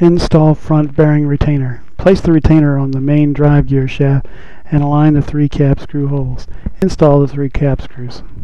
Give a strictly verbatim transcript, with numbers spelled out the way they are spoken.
Install front bearing retainer. Place the retainer on the main drive gear shaft and align the three cap screw holes. Install the three cap screws.